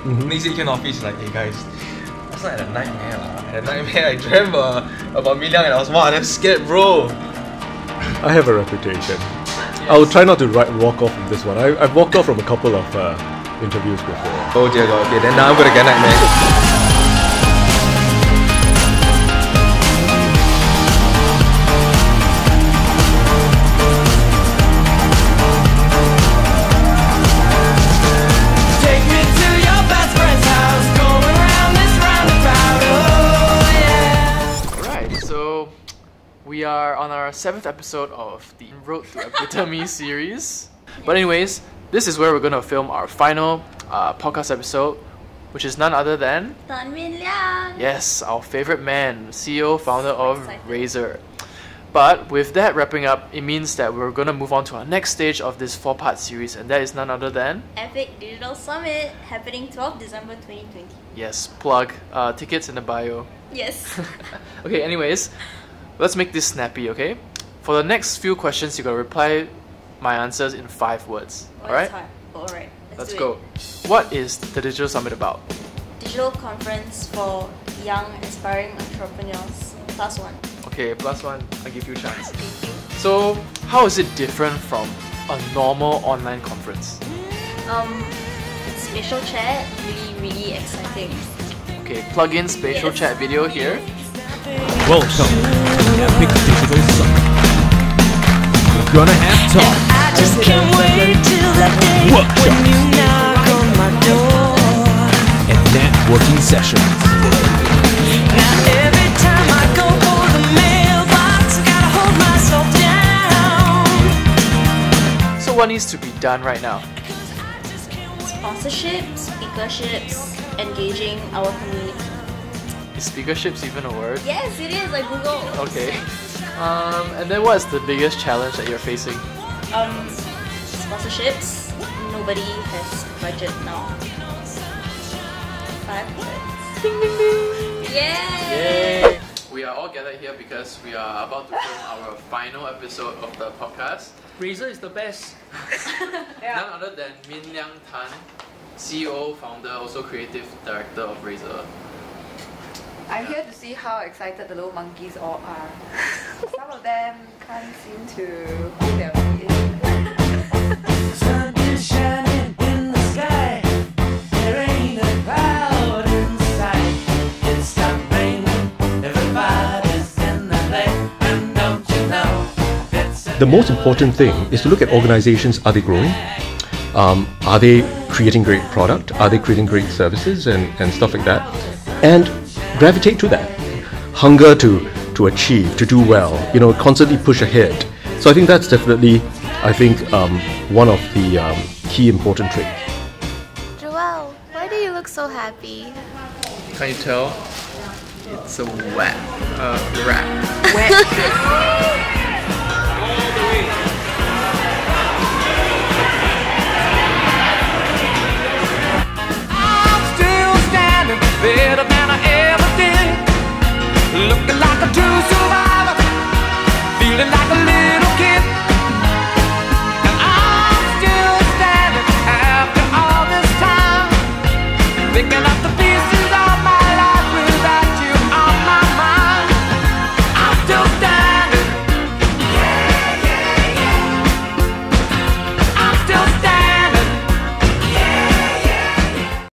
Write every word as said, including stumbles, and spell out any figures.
Mm-hmm. Next day he came to office like, hey guys, last night I had a nightmare. I had a nightmare. I dreamt uh, about Min Liang and I was wow, I'm scared, bro. I have a reputation. Yes. I'll try not to write, walk off from this one. I, I've walked off from a couple of uh, interviews before. Oh dear God. Okay, then now I'm gonna get nightmare. We are on our seventh episode of the Road to Epitome series. But anyways, this is where we're going to film our final uh, podcast episode, which is none other than Tan Min Liang. Yes, our favorite man, C E O, founder of Razer. But with that wrapping up, it means that we're going to move on to our next stage of this four-part series, and that is none other than Epic Digital Summit, happening twelfth December twenty twenty. Yes, plug. Uh, tickets in the bio. Yes. Okay, anyways, let's make this snappy, okay? For the next few questions, you gotta reply my answers in five words. Oh, alright? Alright, let's, let's do go. It. What is the Digital Summit about? Digital conference for young, aspiring entrepreneurs. Plus one. Okay, plus one. I'll give you a chance. Thank you. So, how is it different from a normal online conference? Um, spatial chat, really, really exciting. Okay, plug in spatial yes. chat video here. Welcome to Epic Digital Summit. We're gonna have talk. I just can't wait till the day workshop. When you knock on my door. And networking sessions. Now every time I go for the mailbox, gotta hold myself down. So what needs to be done right now? Sponsorships, speakerships, engaging our community. Is speakerships even a word? Yes, it is, like Google. Okay. Um, and then what's the biggest challenge that you're facing? Um, sponsorships. Nobody has budget now. Five words. Ding ding ding! Yay! Yay! We are all gathered here because we are about to film our final episode of the podcast. Razer is the best. Yeah. None other than Min Liang Tan, C E O, founder, also creative director of Razer. I'm here to see how excited the little monkeys all are. Some of them can't seem to hold their feet. The sun is shining in the sky. There ain't a cloud in sight. It stopped raining. Everybody's in the play. And don't you know? The most important thing is to look at organizations. Are they growing? Um, are they creating great product? Are they creating great services and, and stuff like that? And gravitate to that. Hunger to to achieve, to do well, you know, constantly push ahead. So I think that's definitely, I think, um, one of the um, key important traits. Joel, why do you look so happy? Can you tell? It's a wet uh, rap. Wet.